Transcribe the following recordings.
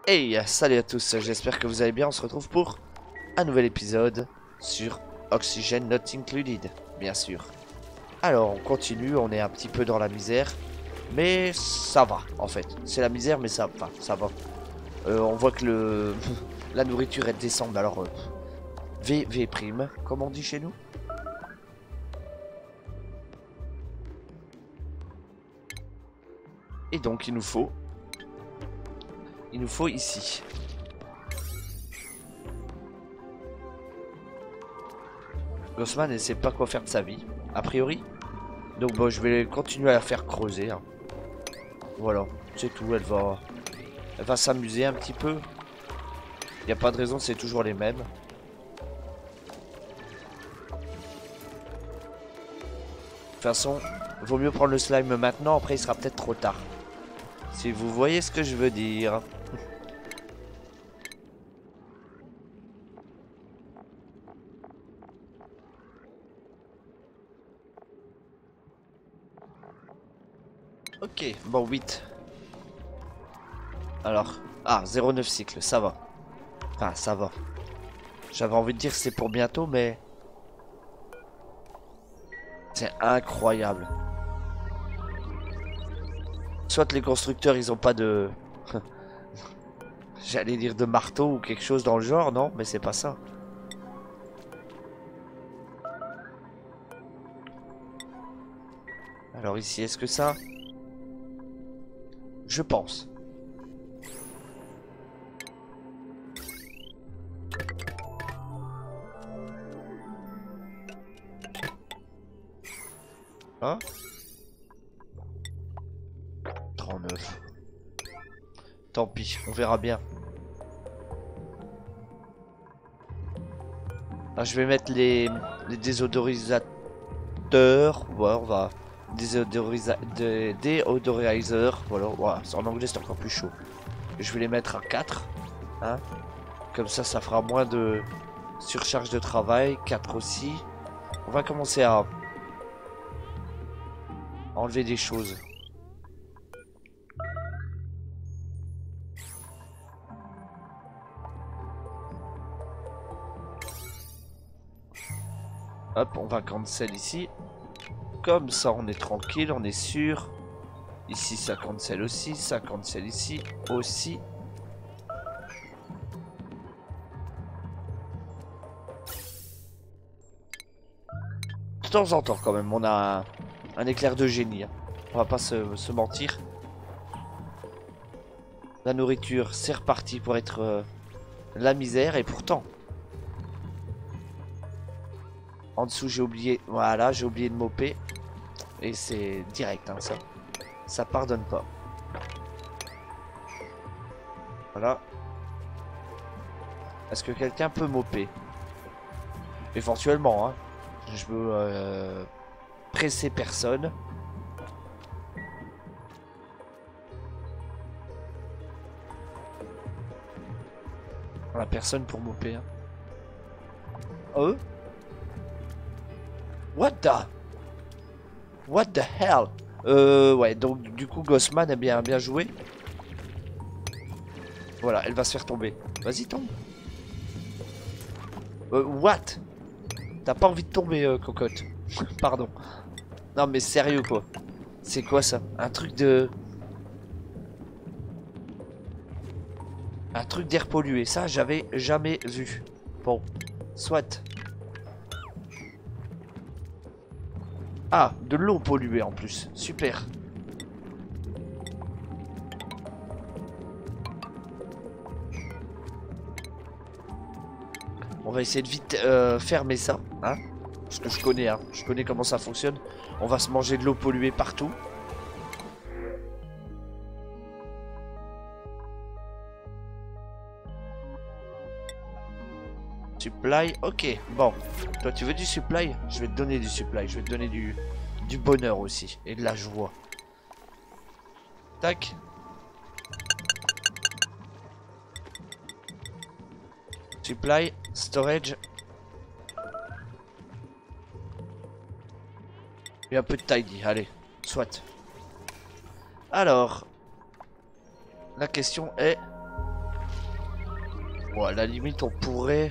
Hey, salut à tous, j'espère que vous allez bien. On se retrouve pour un nouvel épisode sur Oxygen Not Included, bien sûr. Alors, on continue, on est un petit peu dans la misère, mais ça va, en fait. C'est la misère, mais ça va, ça va. On voit que la nourriture, elle descend, alors V prime, comme on dit chez nous. Et donc, il nous faut ici. Gossman, elle sait pas quoi faire de sa vie, a priori. Donc bon, je vais continuer à la faire creuser. Hein. Voilà, c'est tout. Elle va s'amuser un petit peu. Il n'y a pas de raison, c'est toujours les mêmes. De toute façon, vaut mieux prendre le slime maintenant. Après, il sera peut-être trop tard. Si vous voyez ce que je veux dire. Ok, bon, 8. Alors, 0,9 cycles, ça va. Enfin, ça va. J'avais envie de dire que c'est pour bientôt, mais... c'est incroyable. Soit les constructeurs, ils ont pas de... j'allais dire de marteau ou quelque chose dans le genre, non, mais c'est pas ça. Alors ici, est-ce que ça... je pense. Hein? 39. Tant pis, on verra bien. Alors, je vais mettre les désodorisateurs. Ouais, on va... déodorizer. Voilà, voilà. En anglais, c'est encore plus chaud. Je vais les mettre à 4. Hein? Comme ça fera moins de surcharge de travail. 4 aussi. On va commencer à enlever des choses. Hop, on va cancel ici. Comme ça, on est tranquille, on est sûr. Ici, ça cancel aussi. Ça cancel ici aussi. De temps en temps, quand même, on a un éclair de génie. Hein. On va pas se mentir. La nourriture, c'est reparti pour être la misère. Et pourtant, en dessous, j'ai oublié... voilà, j'ai oublié de mopper. Et c'est direct, hein, ça. Ça pardonne pas. Voilà. Est-ce que quelqu'un peut mopper? Éventuellement, hein. Je veux presser personne. On a personne pour mopper. Hein. Oh? What the hell? Ouais, donc du coup, Gossman a bien joué. Voilà, elle va se faire tomber. Vas-y, tombe. What? T'as pas envie de tomber, cocotte. Pardon. Non, mais sérieux, quoi. C'est quoi, ça? Un truc de... un truc d'air pollué. Ça, j'avais jamais vu. Bon, soit. Ah, de l'eau polluée en plus. Super. On va essayer de vite fermer ça. Hein, parce que je connais, hein. Je connais comment ça fonctionne. On va se manger de l'eau polluée partout. Supply, ok. Bon, toi tu veux du supply? Je vais te donner du supply. Je vais te donner du bonheur aussi. Et de la joie. Tac. Supply, storage. Et un peu de tidy, allez. Soit. Alors. La question est... Bon, à la limite, on pourrait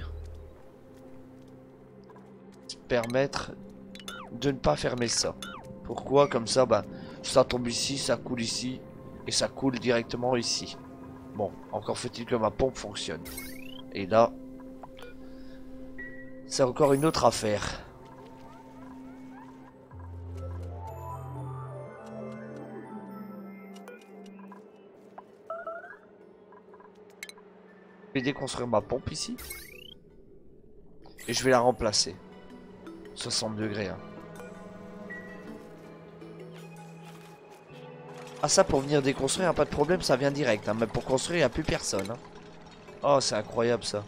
se permettre de ne pas fermer ça. Pourquoi? Comme ça, bah, ça tombe ici, ça coule ici, et ça coule directement ici. Bon, encore faut-il que ma pompe fonctionne. Et là, c'est encore une autre affaire. Je vais déconstruire ma pompe ici. Et je vais la remplacer. 60 degrés. Hein. Ah ça pour venir déconstruire, pas de problème, ça vient direct. Hein. Mais pour construire, il n'y a plus personne. Hein. Oh c'est incroyable ça.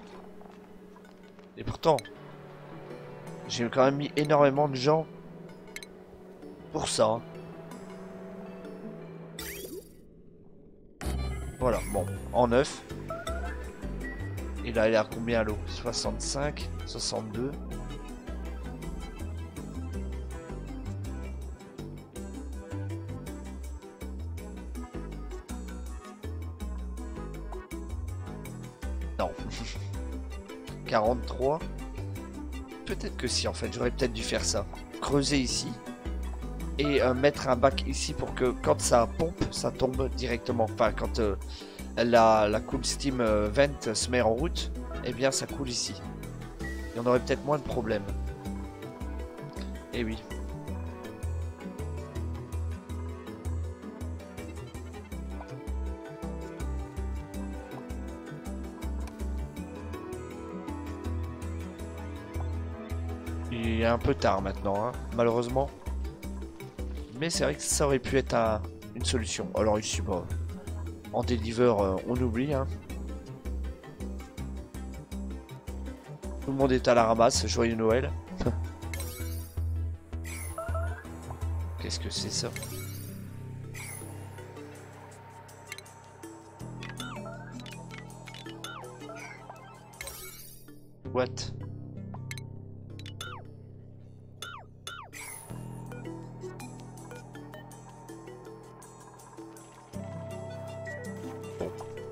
Et pourtant, j'ai quand même mis énormément de gens pour ça. Hein. Voilà, bon, en neuf. Et là, il est à combien l'eau? 65, 62. Non. 43. Peut-être que si, en fait, j'aurais peut-être dû faire ça. Creuser ici. Et mettre un bac ici pour que quand ça pompe, ça tombe directement. Enfin, quand la cool steam vent se met en route, eh bien ça coule ici. Et on aurait peut-être moins de problèmes. Eh oui. Il est un peu tard maintenant, hein, malheureusement. Mais c'est vrai que ça aurait pu être une solution. Alors ici, bah, en deliver, on oublie. Hein. Tout le monde est à la ramasse. Joyeux Noël. Qu'est-ce que c'est ça? What? Bon.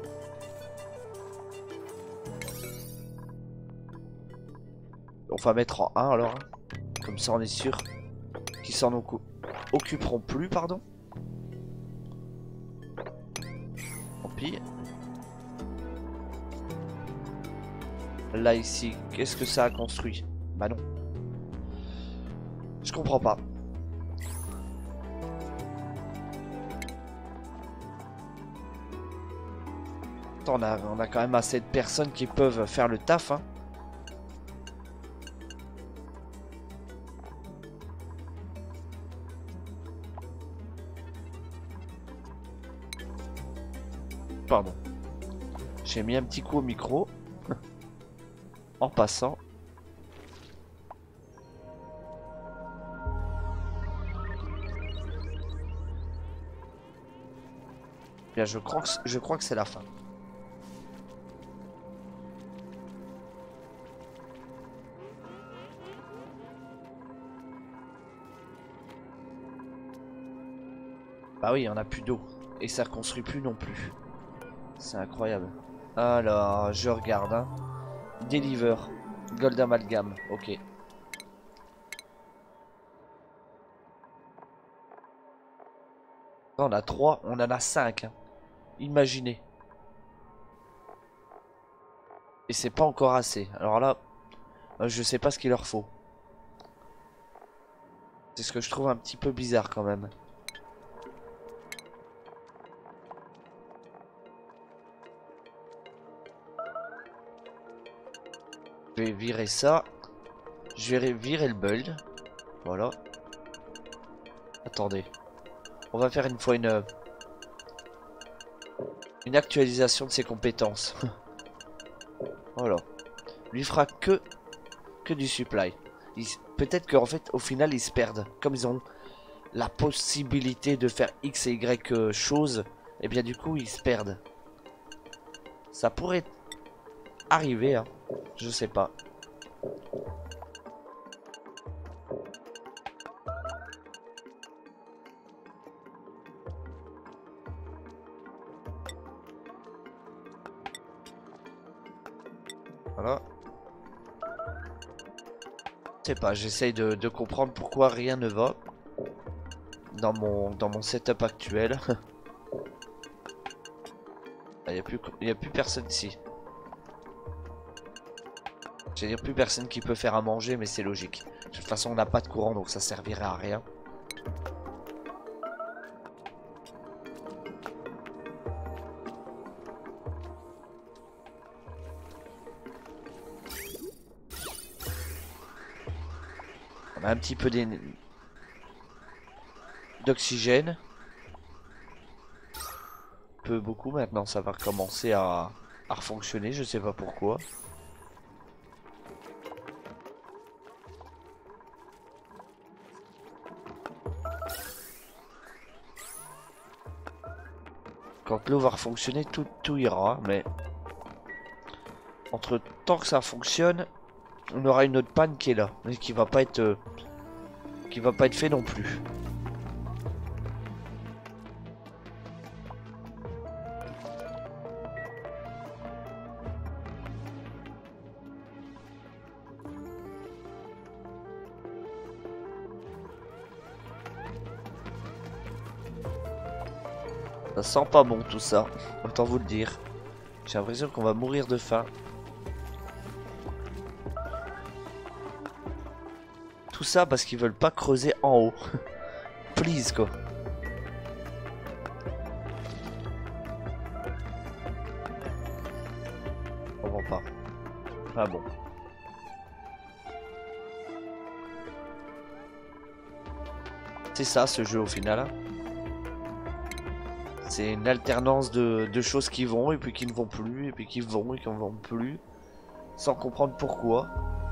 On va mettre en 1 alors. Hein. Comme ça on est sûr qu'ils s'en occuperont plus, pardon. Tant pis. Là ici, qu'est-ce que ça a construit? Bah non. Je comprends pas. Attends, on a quand même assez de personnes qui peuvent faire le taf. Hein. Pardon. J'ai mis un petit coup au micro. En passant. Bien, je crois que c'est la fin. Bah oui, on a plus d'eau. Et ça reconstruit plus non plus. C'est incroyable. Alors, je regarde. Hein. Deliver. Gold Amalgam. Ok. On a 3, on en a 5. Hein. Imaginez. Et c'est pas encore assez. Alors là, je sais pas ce qu'il leur faut. C'est ce que je trouve un petit peu bizarre quand même. Je vais virer ça. Je vais virer le build. Voilà. Attendez. On va faire une fois une actualisation de ses compétences. Voilà. Lui fera que du supply. Peut-être qu'en fait, au final, ils se perdent. Comme ils ont la possibilité de faire X et Y choses, et bien du coup, ils se perdent. Ça pourrait arriver, hein. Je sais pas. Voilà. Je sais pas, j'essaye de comprendre pourquoi rien ne va dans mon setup actuel. Il n'y a plus personne ici. Je veux dire plus personne qui peut faire à manger, mais c'est logique. De toute façon on n'a pas de courant donc ça servirait à rien. On a un petit peu d'oxygène. Peu beaucoup maintenant ça va recommencer à refonctionner, je sais pas pourquoi. Quand l'eau va refonctionner, tout ira, mais entre temps que ça fonctionne, on aura une autre panne qui est là, mais qui va pas être fait non plus. Ça sent pas bon tout ça, autant vous le dire. J'ai l'impression qu'on va mourir de faim. Tout ça parce qu'ils veulent pas creuser en haut. Please quoi. On comprend pas. Ah bon. C'est ça ce jeu au final. Hein. C'est une alternance de choses qui vont et puis qui ne vont plus et puis qui vont et qui ne vont plus. Sans comprendre pourquoi.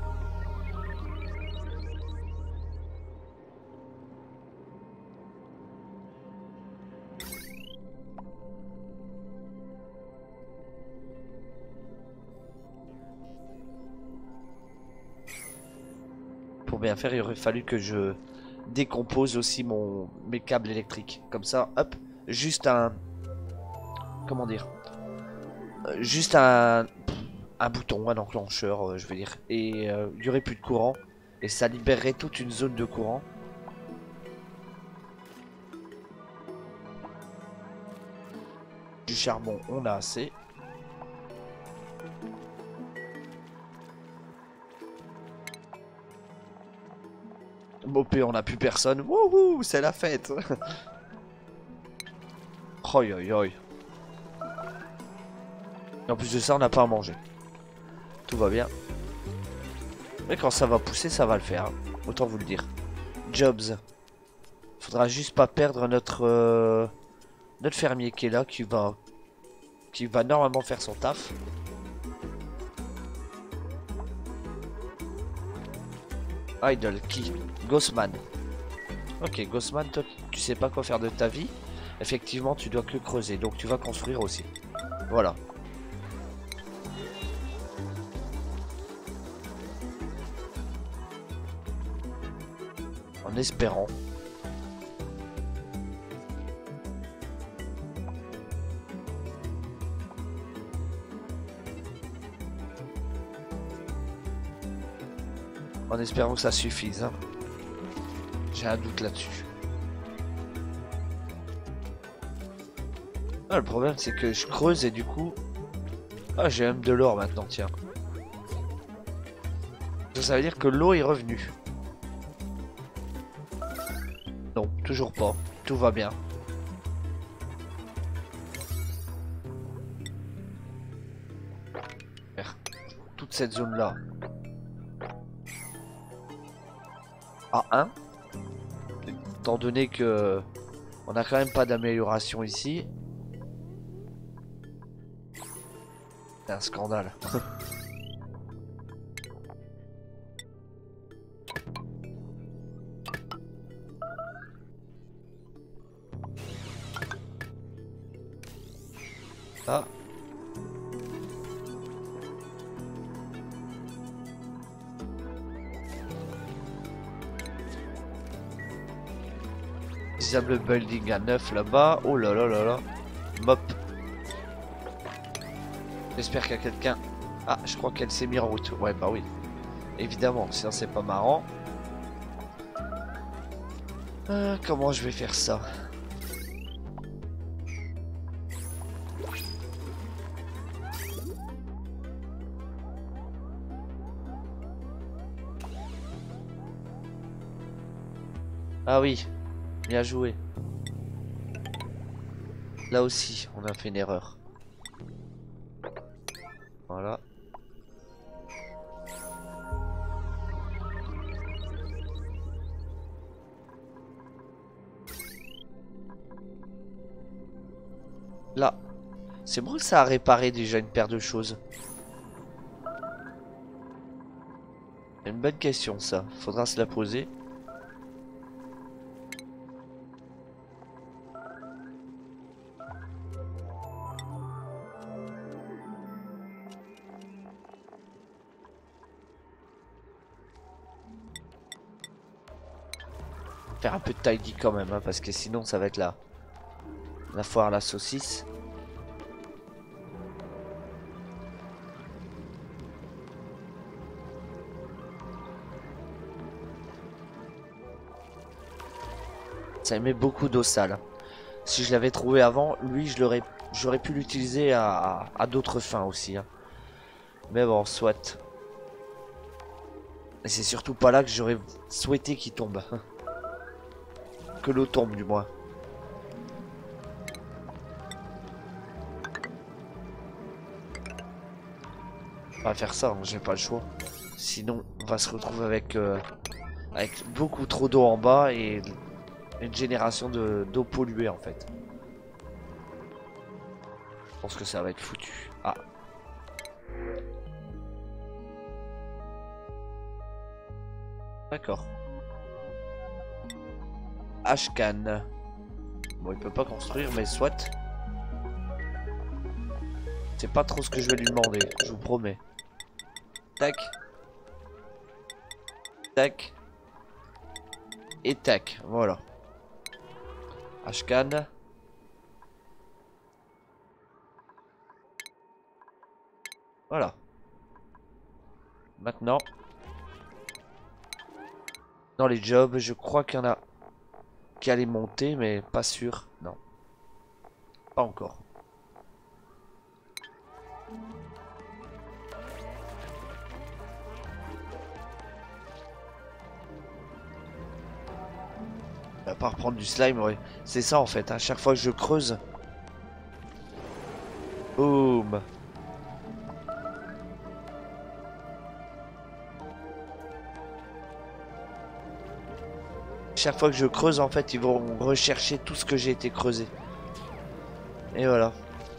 Pour bien faire, il aurait fallu que je décompose aussi mes câbles électriques. Comme ça, hop, juste un... Comment dire? Juste un bouton, un enclencheur, je veux dire. Et il n'y aurait plus de courant. Et ça libérerait toute une zone de courant. Du charbon, on a assez. Mopé, on n'a plus personne. Wouhou, c'est la fête. Oi, oi, oi. Et en plus de ça, on n'a pas à manger. Tout va bien. Mais quand ça va pousser, ça va le faire. Hein. Autant vous le dire. Jobs. Faudra juste pas perdre notre fermier qui est là, qui va normalement faire son taf. Idle, qui? Ghostman. Ok, Ghostman, toi tu sais pas quoi faire de ta vie. Effectivement, tu dois que creuser, donc tu vas construire aussi. Voilà. En espérant. En espérant que ça suffise. Hein. J'ai un doute là-dessus. Ah, le problème c'est que je creuse et du coup... Ah, j'ai même de l'or maintenant, tiens. Ça veut dire que l'eau est revenue. Non, toujours pas. Tout va bien. Toute cette zone-là. À 1. Étant donné que... On a quand même pas d'amélioration ici. C'est un scandale. Ah. Disable building à 9 là-bas. Oh là là là là. Mop. J'espère qu'il y a quelqu'un Ah, je crois qu'elle s'est mise en route. Ouais, bah oui. Évidemment, sinon c'est pas marrant. Comment je vais faire ça? Ah oui, bien joué. Là aussi, on a fait une erreur. Voilà. Là. C'est bon que ça a réparé déjà une paire de choses. Une bonne question ça. Faudra se la poser. Faire un peu de tidy quand même, hein, parce que sinon ça va être la foire à la saucisse. Ça émet beaucoup d'eau sale. Si je l'avais trouvé avant, lui j'aurais pu l'utiliser à d'autres fins aussi. Hein. Mais bon, soit. Et c'est surtout pas là que j'aurais souhaité qu'il tombe. Que l'eau tombe du moins. On va faire ça, hein, j'ai pas le choix. Sinon, on va se retrouver avec beaucoup trop d'eau en bas et une génération d'eau polluée en fait. Je pense que ça va être foutu. Ah. D'accord. Ashcan. Bon, il peut pas construire, mais soit. C'est pas trop ce que je vais lui demander, je vous promets. Tac. Tac. Et tac, voilà. Ashcan. Voilà. Maintenant. Dans les jobs, je crois qu'il y en a qui allaient monter, mais pas sûr. Non. Pas encore. À part prendre du slime, ouais. C'est ça en fait. À chaque fois que je creuse. Boum. Chaque fois que je creuse, en fait, ils vont rechercher tout ce que j'ai été creusé. Et voilà.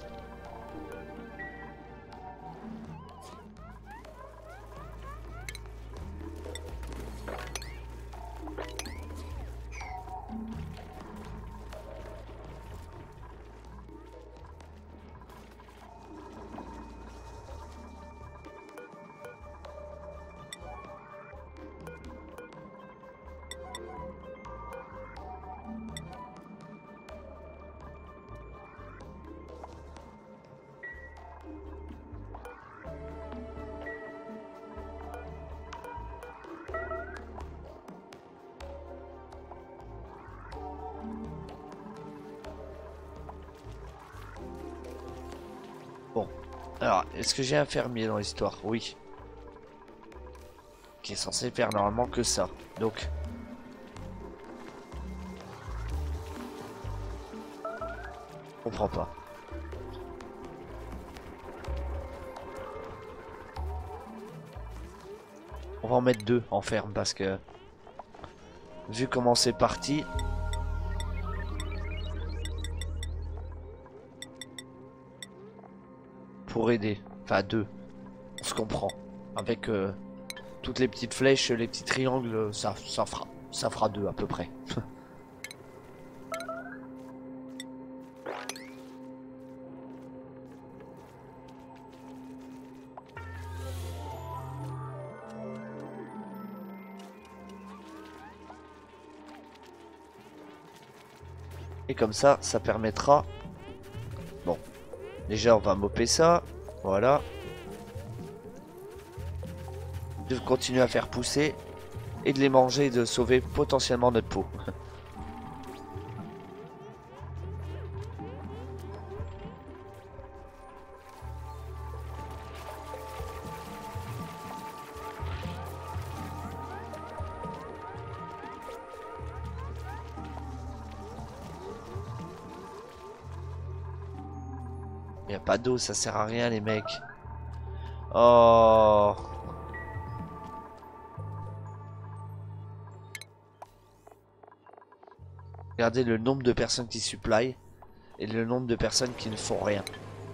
Bon. Alors, est-ce que j'ai un fermier dans l'histoire? Oui. Qui est censé faire normalement que ça. Donc. Je comprends pas. On va en mettre deux en ferme parce que vu comment c'est parti. Pour aider. Enfin deux. On se comprend. Avec toutes les petites flèches, les petits triangles, ça fera deux à peu près. Et comme ça permettra... Bon, déjà on va mopper ça, voilà. de continuer à faire pousser et de les manger et de sauver potentiellement notre peau. Y a pas d'eau, ça sert à rien les mecs. Oh. Regardez le nombre de personnes qui supply et le nombre de personnes qui ne font rien.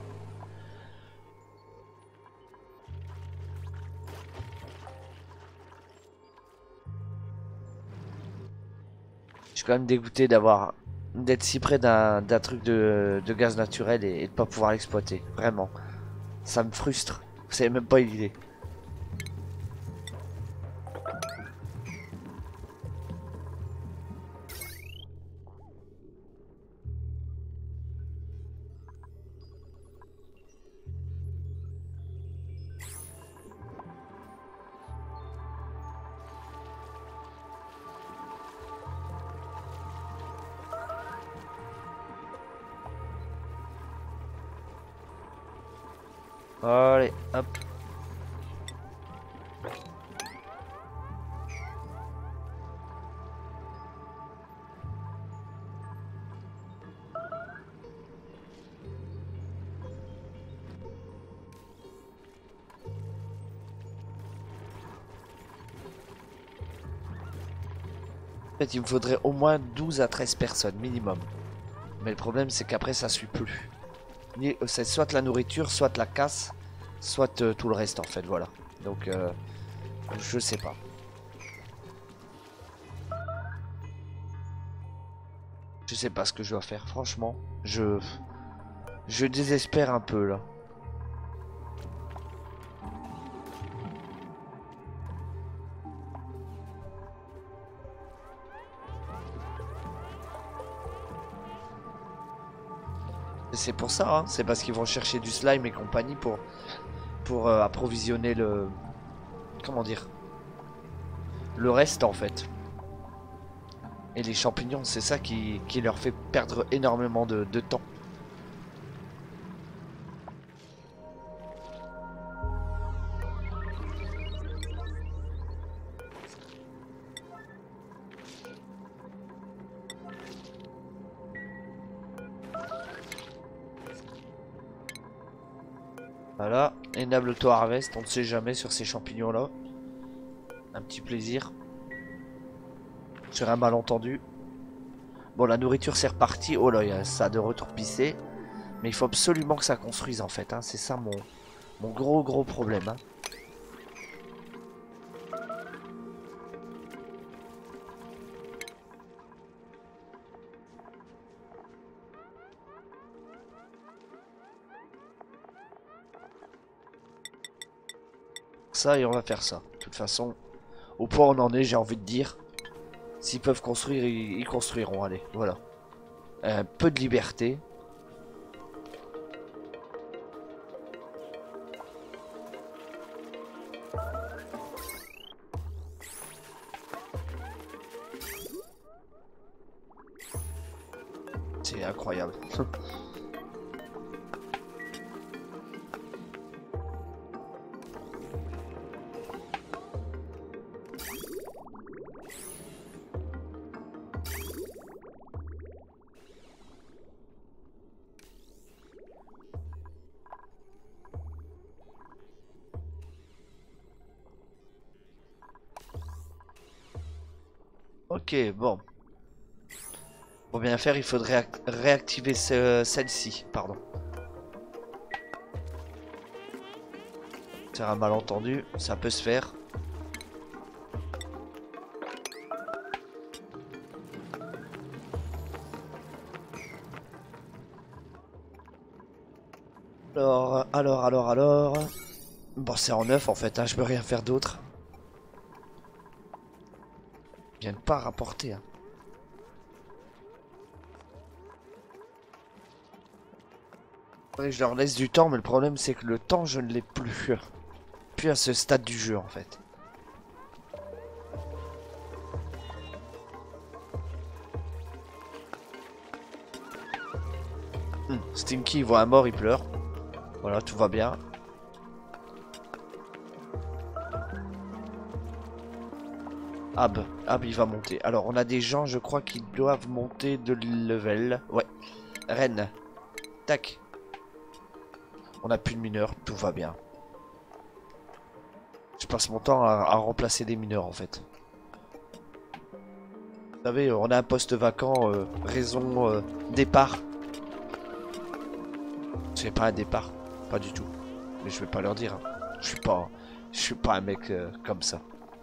Je suis quand même dégoûté d'être si près d'un truc de gaz naturel et de pas pouvoir l'exploiter. Vraiment. Ça me frustre. Vous savez même pas l'idée. Allez, hop. En fait, il me faudrait au moins 12 à 13 personnes minimum. Mais le problème, c'est qu'après, ça suit plus. C'est soit la nourriture, soit la casse, soit tout le reste, en fait, voilà. Donc, je sais pas. Je sais pas ce que je dois faire, franchement. Je désespère un peu, là. C'est pour ça, hein. C'est parce qu'ils vont chercher du slime et compagnie pour approvisionner le... Comment dire? Le reste, en fait. Et les champignons, c'est ça qui leur fait perdre énormément de temps. Voilà, Enable to Harvest, on ne sait jamais sur ces champignons là. Un petit plaisir. Sur un malentendu. Bon, la nourriture c'est reparti. Oh là, il y a ça de retour pissé. Mais il faut absolument que ça construise en fait, hein. C'est ça mon gros problème, hein. Ça et on va faire ça. De toute façon, au point où on en est, j'ai envie de dire, s'ils peuvent construire, ils construiront. Allez, voilà. Un peu de liberté. C'est incroyable. Ok, bon. Pour bien faire, il faudrait réactiver celle-ci, pardon. C'est un malentendu, ça peut se faire. Alors. Bon, c'est en neuf en fait, hein, je peux rien faire d'autre. Ils viennent pas rapporter, hein. Ouais, je leur laisse du temps, mais le problème c'est que le temps je ne l'ai plus. Plus à ce stade du jeu en fait. Stinky, il voit un mort, il pleure. Voilà, tout va bien. Ab, il va monter. Alors, on a des gens, je crois, qui doivent monter de level. Ouais. Ren. Tac. On a plus de mineurs, tout va bien. Je passe mon temps à remplacer des mineurs, en fait. Vous savez, on a un poste vacant, raison départ. C'est pas un départ, pas du tout. Mais je vais pas leur dire. Hein. Je suis pas un mec comme ça.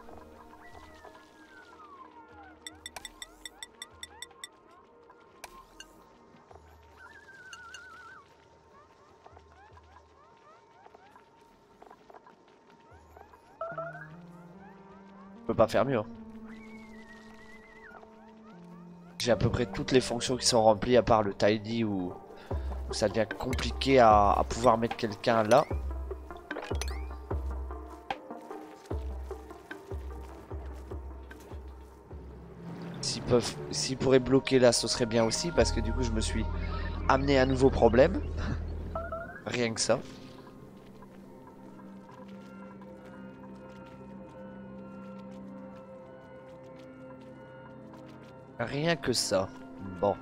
Je peux pas faire mieux. Hein. J'ai à peu près toutes les fonctions qui sont remplies à part le tidy où ça devient compliqué à pouvoir mettre quelqu'un là. S'ils pourraient bloquer là, ce serait bien aussi parce que du coup je me suis amené un nouveau problème. Rien que ça. Rien que ça. Bon.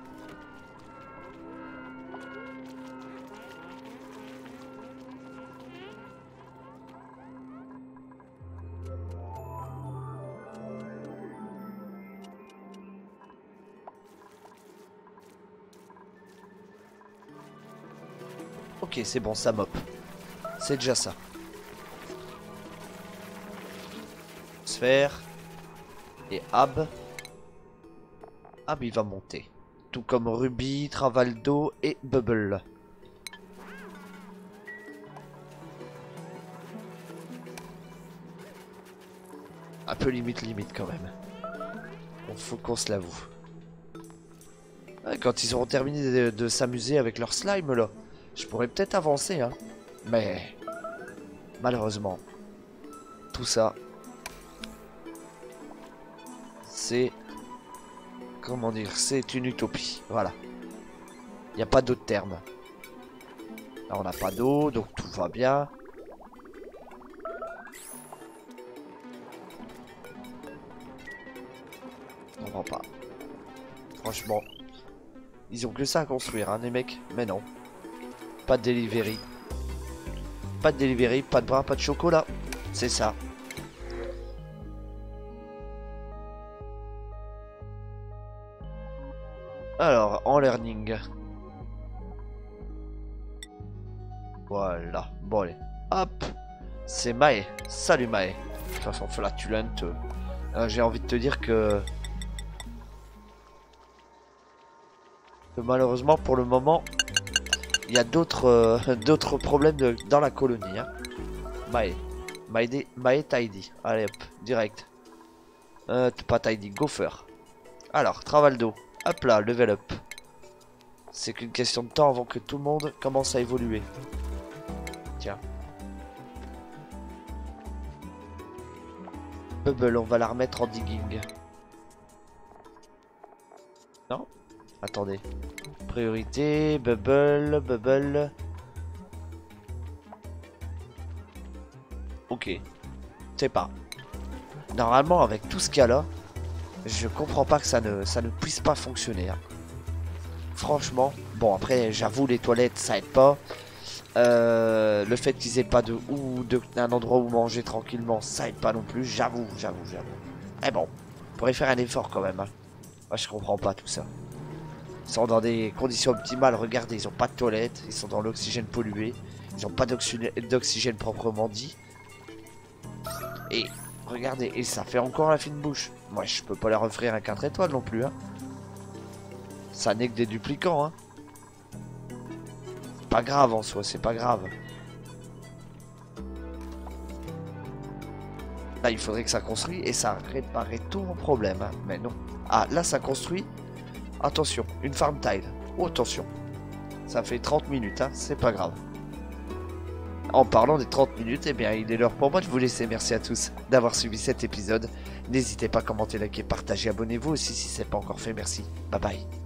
Ok, c'est bon, ça mop. C'est déjà ça. Sphère. Et Ab. Ab, il va monter. Tout comme Ruby, Travaldo et Bubble. Un peu limite quand même. Bon, faut qu'on se l'avoue. Ouais, quand ils auront terminé de s'amuser avec leur slime là, je pourrais peut-être avancer hein. Mais malheureusement, tout ça, c'est... Comment dire? C'est une utopie. Voilà. Il n'y a pas d'autre terme. Là, on n'a pas d'eau, donc tout va bien. On va pas. Franchement, ils ont que ça à construire, hein, les mecs. Mais non. Pas de delivery. Pas de delivery, pas de bras, pas de chocolat. C'est ça. Alors, en learning. Voilà. Bon, allez. Hop. C'est Mae. Salut Mae. De toute façon, flatulente. J'ai envie de te dire que malheureusement, pour le moment, il y a d'autres d'autres problèmes dans la colonie. Hein. Mae Tidy. Allez, hop. Direct. Pas Tidy. Gopher. Alors, Travaldo. Hop là, level up. C'est qu'une question de temps avant que tout le monde commence à évoluer. Tiens. Bubble, on va la remettre en digging. Non? Attendez. Priorité, Bubble. Ok. C'est pas. Normalement, avec tout ce qu'il y a là, je comprends pas que ça ne puisse pas fonctionner. Hein. Franchement, bon après j'avoue les toilettes ça aide pas. Le fait qu'ils aient pas un endroit où manger tranquillement ça aide pas non plus. J'avoue. Mais bon, on pourrait faire un effort quand même. Hein. Moi je comprends pas tout ça. Ils sont dans des conditions optimales. Regardez, ils ont pas de toilettes, ils sont dans l'oxygène pollué, ils ont pas d'oxygène proprement dit. Et regardez, et ça fait encore la fine bouche. Moi, je peux pas leur offrir un 4 étoiles non plus. Hein. Ça n'est que des duplicants. Hein. C'est pas grave en soi, c'est pas grave. Là, il faudrait que ça construise et ça réparerait tout mon problème. Hein. Mais non. Ah, là, ça construit. Attention, une farm tile. Oh, attention. Ça fait 30 minutes, hein. C'est pas grave. En parlant des 30 minutes, eh bien, il est l'heure pour moi de vous laisser. Merci à tous d'avoir suivi cet épisode. N'hésitez pas à commenter, liker, partager, abonnez-vous aussi si ce n'est pas encore fait. Merci. Bye bye.